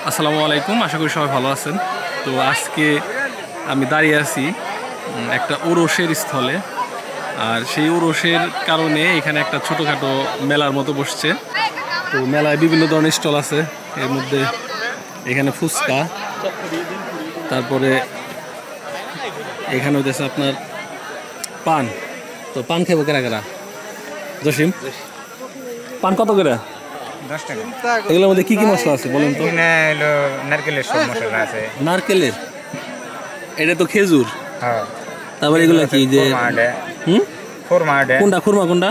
আসসালামু আলাইকুম, আশা করি সবাই ভালো আছেন। তো আজকে আমি দাঁড়িয়ে আছি একটা ওরসের স্থলে, আর সেই ওরসের কারণে এখানে একটা ছোটোখাটো মেলার মতো বসছে। তো মেলায় বিভিন্ন ধরনের স্টল আছে, এর মধ্যে এখানে ফুচকা, তারপরে এখানে হচ্ছে আপনার পান। তো পান খাবো কেনা কেনা জসিম, পান কত করে? 10 টাকা। এগুলোর মধ্যে কি কি মশলা আছে বলেন তো? নারকেলের সব মশলা আছে। নারকেলের, এটা তো খেজুর। হ্যাঁ, তারপরে এগুলো কি যে খুরমা কোনটা খুরমা কোনটা?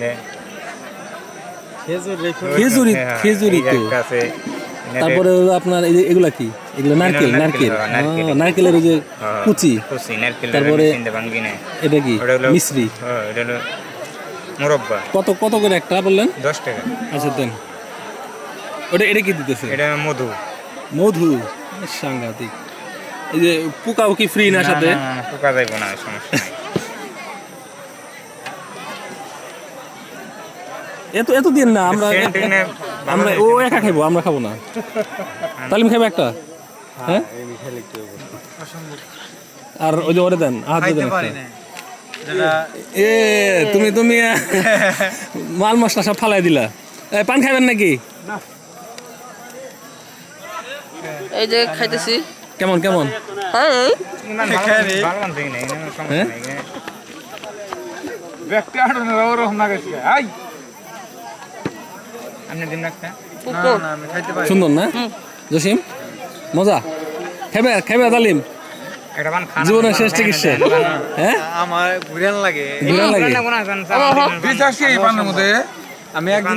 খেজুরি, খেজুরি তো। তারপরে আপনার এই যে এগুলা কি? এগুলো নারকেল, নারকেল, নারকেলের ওই যে কুচি। তারপরে এটা কি? মিশ্রি। মুরব্বা। কত কত করে একটা বললেন? 10 টাকা। আচ্ছা দেন। ওটা এটা কি দিতেছে? এটা মধু। মধু সাংঘাতিক। এই যে পোকাও কি ফ্রি না সাথে? পোকা যাইব না, সমস্যা নাই। এত এত দিন না, আমরা আমরা ও একা খাবো, আমরা খাবো না। তালিম খাবো একটা, হ্যাঁ। আর ওই যে ওরে দেন, হাত দেন একটা। এ তুমি তুমি মাল মশলা সব ফালাই দিলা। পান খাবেন নাকি? এই যে খাইতেছি। কেমন কেমন? সুন্দর না জসিম? মজা খাবে খাবে তালিম? জীবনের শেষ চিকিৎসা। হ্যাঁ, আমার ঘুরান লাগে, ঘুরান লাগে। আমি একদিন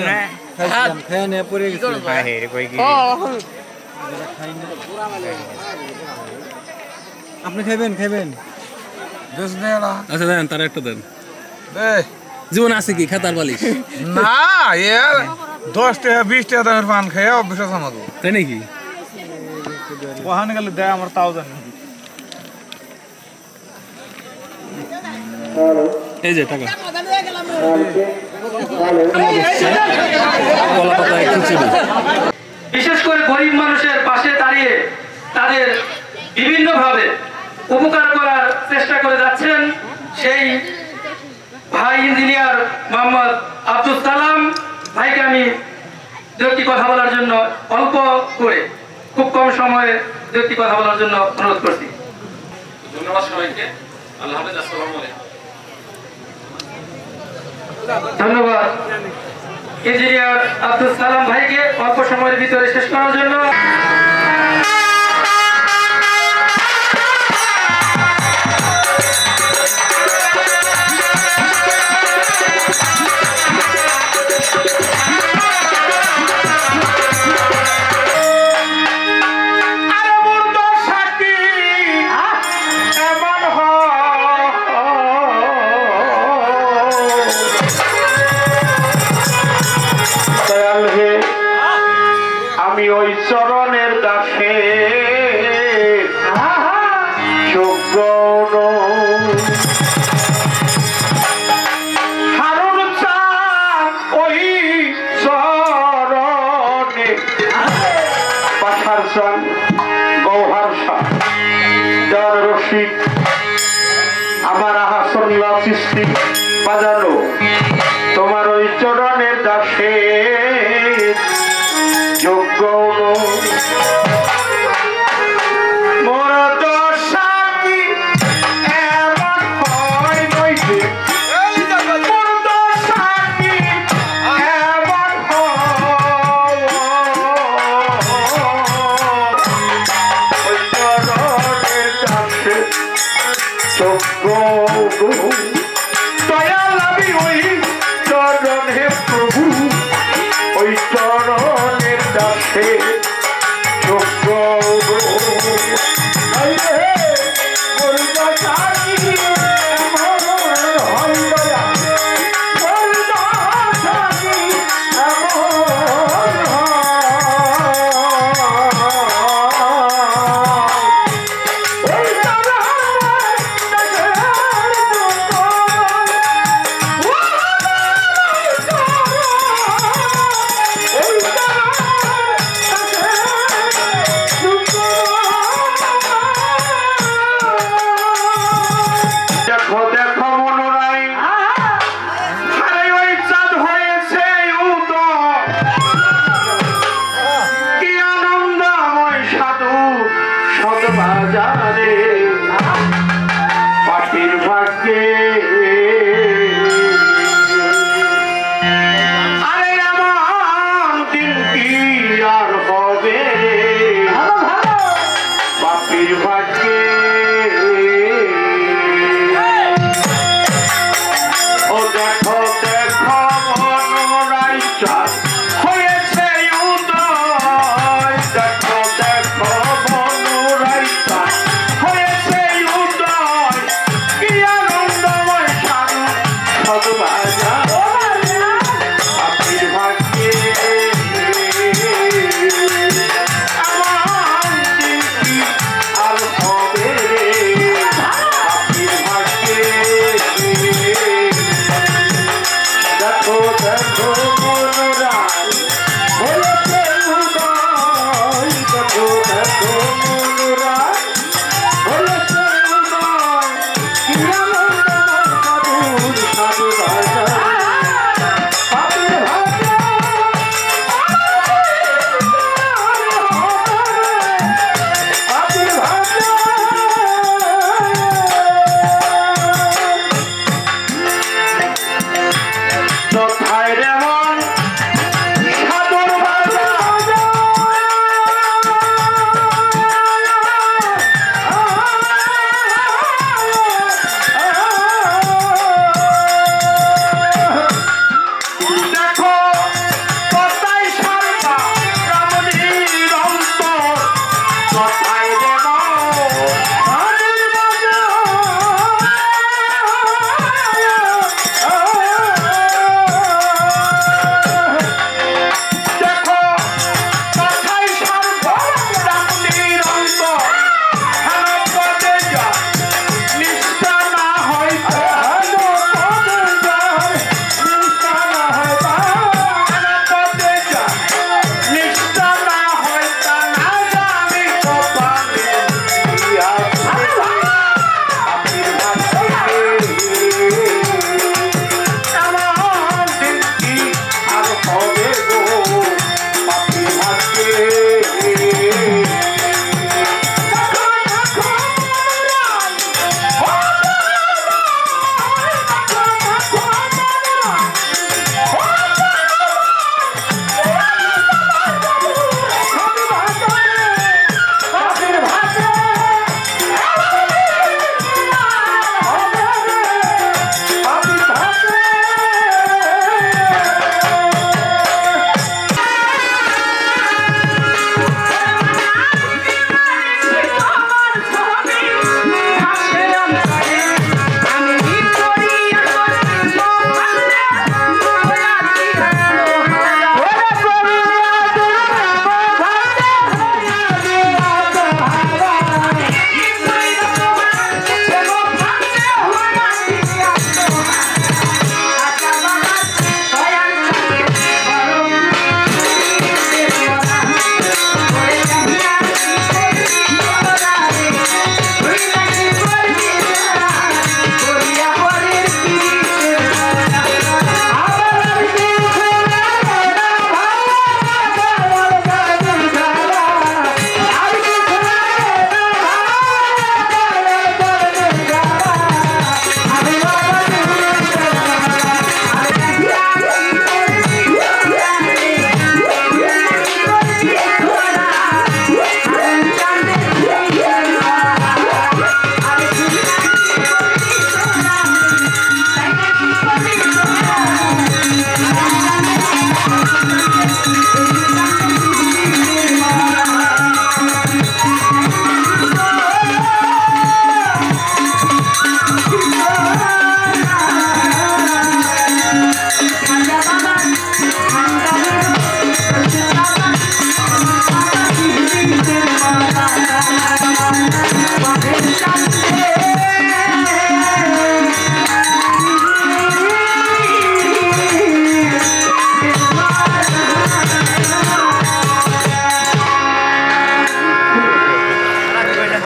আপনি খাইবেন খাইবেন? আচ্ছা দেন, তার একটা দেন। জীবন আছে কি খাতার বালিশ? না, 10 টাকা 20 টাকা দামের পান খাই অভ্যাস আছে আমাকে। তাই নাকি? ওখানে গেলে দেয় আমার তাও জানি। এই যে টাকা কলা পাতায় খিচুড়ি। বিশেষ করে গরিব মানুষের পাশে দাঁড়িয়ে তাদের বিভিন্নভাবে উপকার করার চেষ্টা করে যাচ্ছেন সেই ভাই ইঞ্জিনিয়ার মোহাম্মদ আব্দুল সালাম ভাইকে আমি দুটি কথা বলার জন্য, অল্প করে খুব কম সময়ে দুটি কথা বলার জন্য অনুরোধ করছি। ধন্যবাদ সবাইকে। আল্লাহ হাফেজ। আসসালামু আলাইকুম। ধন্যবাদ ইঞ্জিনিয়ার আব্দুল সালাম ভাইকে অল্প সময়ের ভিতরে শেষ করার জন্য। আমি ওই চরণের দাসে যোগ্য হারুন চাঁদ ওই চরণে পাশার চান গৌহার শাহ যার রশিদ আমার আহাসল্লা সৃষ্টি বাজানো তোমার ওই চরণের দাসে যোগ্য মোর দশা কি এমন হয় নইছে, মোর দশা কি এমন হয় ওই চরণের দাসে যোগ্য দয়াল আমি ওই চরণ হে প্রভু, ওই চরণের দাসে